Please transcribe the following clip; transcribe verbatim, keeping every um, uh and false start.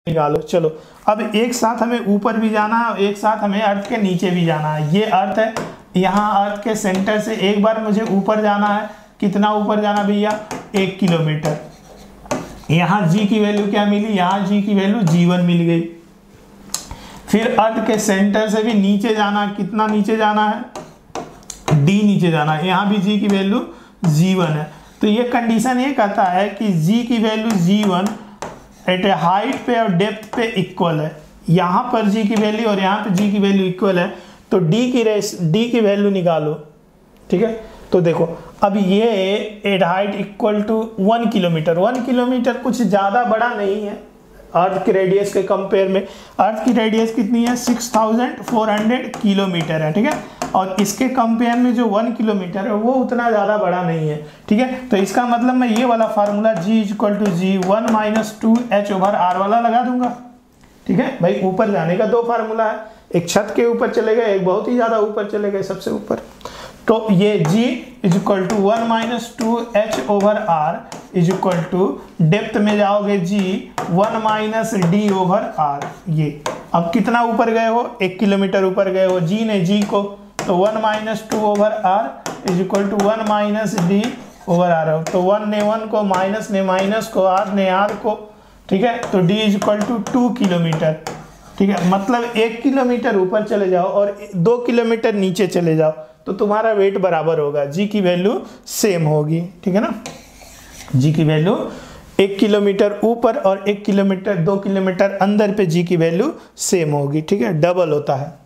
निकालो। चलो अब एक साथ हमें ऊपर भी जाना है, एक साथ हमें अर्थ के नीचे भी जाना है। ये अर्थ है, यहाँ अर्थ के सेंटर से एक बार मुझे ऊपर जाना है। कितना ऊपर जाना भैया? एक किलोमीटर। यहाँ जी की वैल्यू क्या मिली? यहाँ जी की वैल्यू जी वन मिल गई। फिर अर्थ के सेंटर से भी नीचे जाना, कितना नीचे जाना है? डी नीचे जाना है। यहाँ भी जी की वैल्यू जी वन है। तो ये कंडीशन ये कहता है कि जी की वैल्यू जी वन एट ए हाइट पे और डेप्थ पे इक्वल है। यहाँ पर जी की वैल्यू और यहाँ पे जी की वैल्यू इक्वल है, तो डी की रेस डी की वैल्यू निकालो। ठीक है, तो देखो अब ये at height equal to one kilometre. One kilometre कुछ ज़्यादा बड़ा नहीं है अर्थ के रेडियस के कंपेयर में। अर्थ की रेडियस कितनी है? Six thousand four hundred kilometre है। ठीक है, और इसके कंपेयर में जो वन किलोमीटर है वो उतना ज़्यादा बड़ा नहीं है। ठीक है, तो इसका मतलब मैं ये वाला formula g is equal to g one minus two h over r वाला लगा दूंगा। ठीक है भाई, ऊपर जाने का दो फार्मूला है, एक छत के ऊपर चले गए, एक बहुत ही ज़्यादा ऊपर चले गए, सबसे ऊपर। तो ये g is equal to one minus two h over r is equal to depth में जाओगे g one minus d over r. ये अब कितना ऊपर गए हो? एक किलोमीटर ऊपर गए हो। g ने g को, तो one minus two over r is equal to one minus d over r. तो वन ने वन को, माइनस ने माइनस को, आर ने आर को। ठीक है, तो d is equal to two kilometre. ठीक है, मतलब एक किलोमीटर ऊपर चले जाओ और दो किलोमीटर नीचे चले जाओ तो तुम्हारा वेट बराबर होगा, जी की वैल्यू सेम होगी। ठीक है ना, जी की वैल्यू एक किलोमीटर ऊपर और एक किलोमीटर दो किलोमीटर अंदर पे जी की वैल्यू सेम होगी। ठीक है, डबल होता है।